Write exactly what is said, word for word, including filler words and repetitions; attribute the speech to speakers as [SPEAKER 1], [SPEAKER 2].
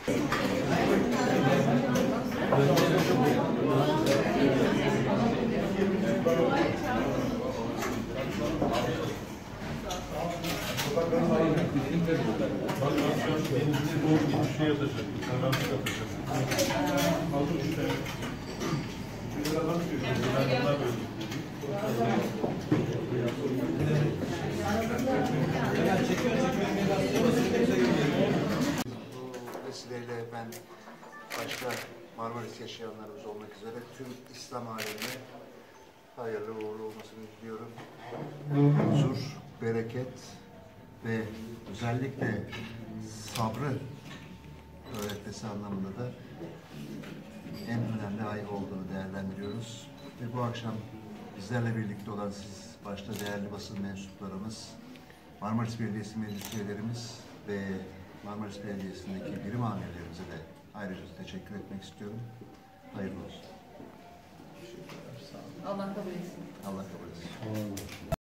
[SPEAKER 1] Bu vesileyle ben başta Marmaris yaşayanlarımız olmak üzere tüm İslam alemine hayırlı uğurlu olmasını diliyorum. Huzur, bereket ve özellikle sabrı öğretmesi anlamında da en önemli ay olduğunu değerlendiriyoruz. Ve bu akşam bizlerle birlikte olan siz, başta değerli basın mensuplarımız, Marmaris Belediyesi meclis üyelerimiz ve Marmaris Belediyesi'ndeki birim amirlerimize de ayrıca teşekkür etmek istiyorum. Hayırlı olsun.
[SPEAKER 2] Allah kabul etsin.
[SPEAKER 1] Allah kabul etsin.